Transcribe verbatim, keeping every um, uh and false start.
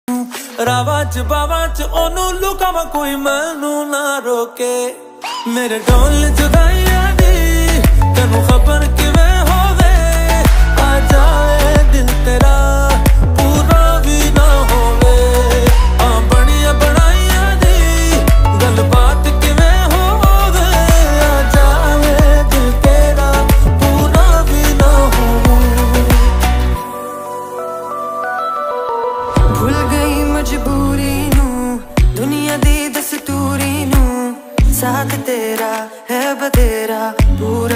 रावा च बावा च ओनू लुकावा कोई मैनू ना रोके। मेरे ढोल जुदाइयां दी तेनू खबर किवें होवे। आ जाए दिल तेरा पूरा भी ना होवे। आ बनिया बनाइयां दी गलबात किवें होवे। आ जाए दिल तेरा पूरा भी ना होवे। भूल गई मजबूरी नू दुनिया दी दस्तूरी नू। साथ तेरा है बतेरा पूरा